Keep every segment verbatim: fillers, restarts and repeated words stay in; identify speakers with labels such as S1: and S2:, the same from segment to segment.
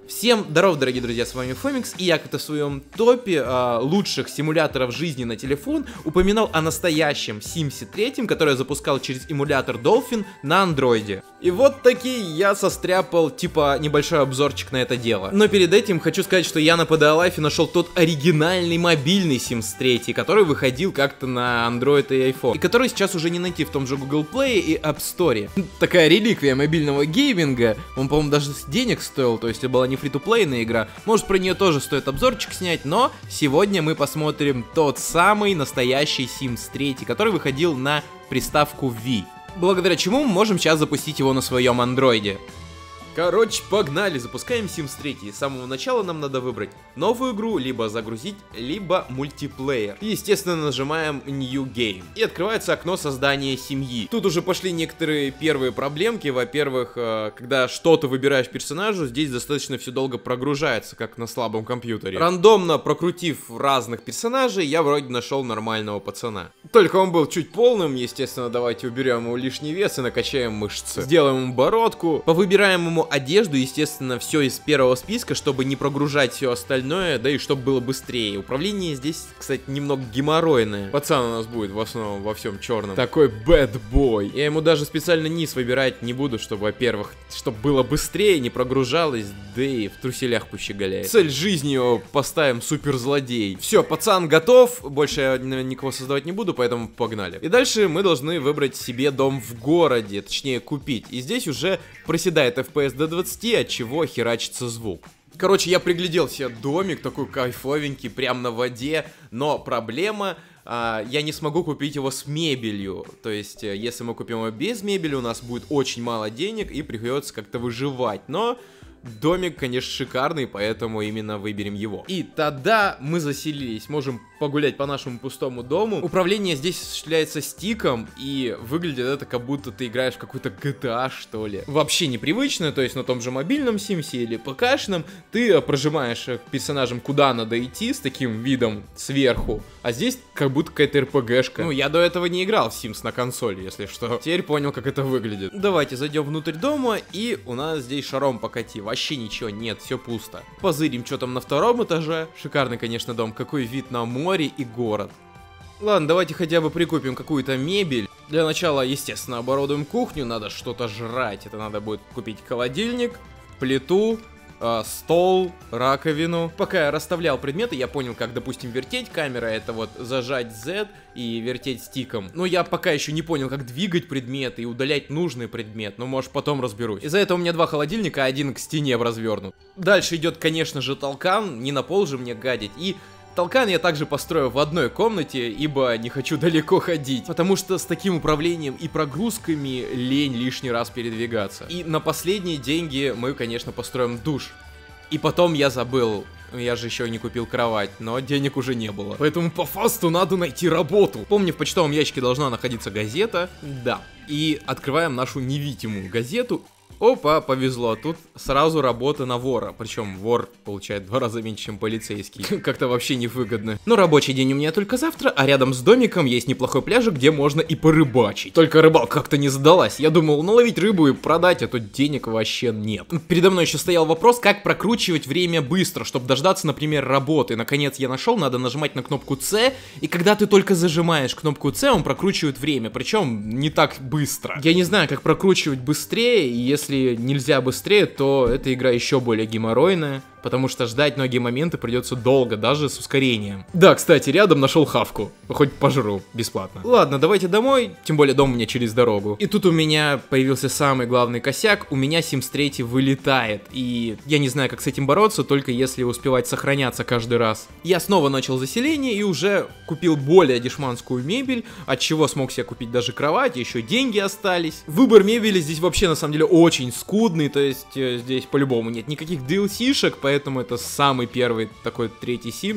S1: Всем здоров, дорогие друзья, с вами Фомикс, и я как-то в своем топе э, лучших симуляторов жизни на телефон упоминал о настоящем Симсе три, который я запускал через эмулятор Dolphin на андроиде. И вот таки я состряпал, типа, небольшой обзорчик на это дело. Но перед этим хочу сказать, что я на пи ди Life нашел тот оригинальный мобильный Sims три, который выходил как-то на Android и iPhone, и который сейчас уже не найти в том же Google Play и App Store. Такая реликвия мобильного гейминга, он, по-моему, даже денег стоил, то есть это была не фри-то-плейная игра. Может, про нее тоже стоит обзорчик снять, но сегодня мы посмотрим тот самый настоящий Sims три, который выходил на приставку Wii. Благодаря чему мы можем сейчас запустить его на своем андроиде. Короче, погнали, запускаем Sims три. С самого начала нам надо выбрать новую игру, либо загрузить, либо мультиплеер. И, естественно, нажимаем New Game. И открывается окно создания семьи. Тут уже пошли некоторые первые проблемки. Во-первых, когда что-то выбираешь персонажу, здесь достаточно все долго прогружается, как на слабом компьютере. Рандомно прокрутив разных персонажей, я вроде нашел нормального пацана. Только он был чуть полным, естественно, давайте уберем его лишний вес и накачаем мышцы. Сделаем ему бородку, повыбираем ему одежду, естественно, все из первого списка, чтобы не прогружать все остальное, да и чтобы было быстрее. Управление здесь, кстати, немного геморройное. Пацан у нас будет в основном во всем черном. Такой bad boy. Я ему даже специально низ выбирать не буду, чтобы, во-первых, чтобы было быстрее, не прогружалось, да и в труселях пощеголяет. Цель жизни его поставим суперзлодей. Все, пацан готов, больше я никого создавать не буду, поэтому погнали. И дальше мы должны выбрать себе дом в городе, точнее купить. И здесь уже проседает эф пи эс до двадцати, от чего херачится звук. Короче, я приглядел себе домик, такой кайфовенький, прям на воде, но проблема, а, я не смогу купить его с мебелью. То есть, если мы купим его без мебели, у нас будет очень мало денег и придется как-то выживать, но... Домик, конечно, шикарный, поэтому именно выберем его. И тогда мы заселились, можем погулять по нашему пустому дому. Управление здесь осуществляется стиком, и выглядит это, как будто ты играешь в какой-то джи ти эй, что ли. Вообще непривычно, то есть на том же мобильном Симсе или ПКшном ты прожимаешь персонажем, куда надо идти, с таким видом сверху, а здесь как будто какая-то эр пи гэшка. Ну, я до этого не играл в Sims на консоли, если что. Теперь понял, как это выглядит. Давайте зайдем внутрь дома, и у нас здесь шаром покати. Вообще ничего нет, все пусто. Позырим, что там на втором этаже. Шикарный, конечно, дом. Какой вид на море и город. Ладно, давайте хотя бы прикупим какую-то мебель. Для начала, естественно, оборудуем кухню. Надо что-то жрать. Это надо будет купить холодильник, плиту, э, стол, раковину. Пока я расставлял предметы, я понял, как, допустим, вертеть камера. Это вот зажать Z и вертеть стиком. Но я пока еще не понял, как двигать предметы и удалять нужный предмет. Но, может, потом разберусь. Из-за этого у меня два холодильника, один к стене развернут. Дальше идет, конечно же, толкан. Не на пол же мне гадить. И толкан я также построю в одной комнате, ибо не хочу далеко ходить. Потому что с таким управлением и прогрузками лень лишний раз передвигаться. И на последние деньги мы, конечно, построим душ. И потом я забыл... Я же еще не купил кровать, но денег уже не было. Поэтому по фасту надо найти работу. Помню, в почтовом ящике должна находиться газета. Да. И открываем нашу невидимую газету. Опа, повезло, тут сразу работа на вора. Причем вор получает в два раза меньше, чем полицейский. Как-то вообще невыгодно. Но рабочий день у меня только завтра, а рядом с домиком есть неплохой пляжик, где можно и порыбачить. Только рыбалка как-то не задалась. Я думал, наловить рыбу и продать, а тут денег вообще нет. Передо мной еще стоял вопрос, как прокручивать время быстро, чтобы дождаться, например, работы. Наконец я нашел, надо нажимать на кнопку С, и когда ты только зажимаешь кнопку С, он прокручивает время, причем не так быстро. Я не знаю, как прокручивать быстрее, если Если нельзя быстрее, то эта игра еще более геморройная, потому что ждать многие моменты придется долго, даже с ускорением. Да, кстати, рядом нашел хавку, хоть пожру бесплатно. Ладно, давайте домой, тем более дом у меня через дорогу. И тут у меня появился самый главный косяк, у меня Sims три вылетает, и я не знаю, как с этим бороться, только если успевать сохраняться каждый раз. Я снова начал заселение и уже купил более дешманскую мебель, от чего смог себе купить даже кровать, еще деньги остались. Выбор мебели здесь вообще на самом деле очень скудный, то есть э, здесь по-любому нет никаких ди эл си-шек, поэтому это самый первый такой третий Sims.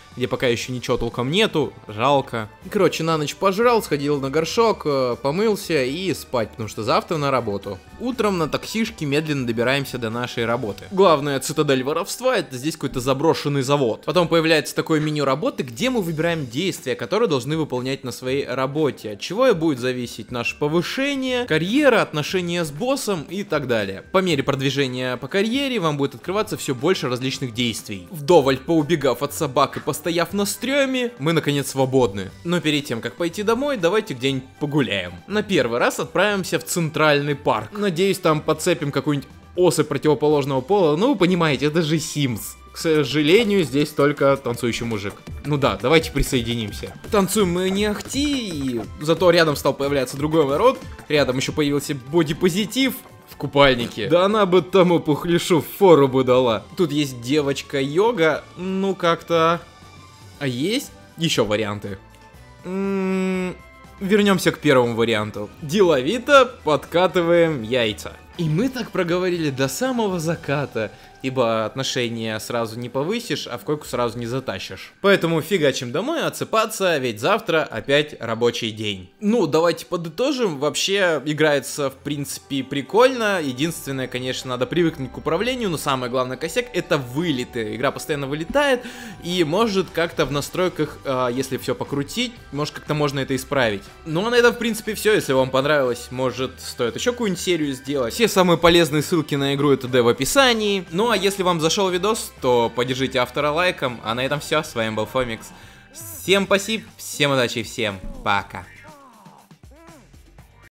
S1: где пока еще ничего толком нету, жалко. Короче, на ночь пожрал, сходил на горшок, помылся и спать, потому что завтра на работу. Утром на таксишке медленно добираемся до нашей работы. Главная цитадель воровства — это здесь какой-то заброшенный завод. Потом появляется такое меню работы, где мы выбираем действия, которые должны выполнять на своей работе. От чего и будет зависеть наше повышение, карьера, отношения с боссом и так далее. По мере продвижения по карьере вам будет открываться все больше различных действий. Вдоволь поубегав от собак и постояв на стреме, мы наконец свободны. Но перед тем, как пойти домой, давайте где-нибудь погуляем. На первый раз отправимся в Центральный парк. Надеюсь, там подцепим какую-нибудь особь противоположного пола. Ну, вы понимаете, это же Sims. К сожалению, здесь только танцующий мужик. Ну да, давайте присоединимся. Танцуем мы не ахти, и зато рядом стал появляться другой народ. Рядом еще появился бодипозитив в купальнике. Да она бы тому пухляшу фору бы дала. Тут есть девочка-йога, ну как-то... А есть еще варианты? М-м- вернемся к первому варианту. Деловито подкатываем яйца. И мы так проговорили до самого заката, ибо отношения сразу не повысишь, а в койку сразу не затащишь. Поэтому фигачим домой отсыпаться, ведь завтра опять рабочий день. Ну, давайте подытожим. Вообще, играется, в принципе, прикольно. Единственное, конечно, надо привыкнуть к управлению, но самое главное косяк — это вылеты. Игра постоянно вылетает, и может как-то в настройках, э, если все покрутить, может как-то можно это исправить. Ну, а на этом, в принципе, все. Если вам понравилось, может, стоит еще какую-нибудь серию сделать. Все самые полезные ссылки на игру и т.д. в описании. Ну, а если вам зашел видос, то поддержите автора лайком. А на этом все. С вами был Фомикс. Всем спасибо, всем удачи, всем пока.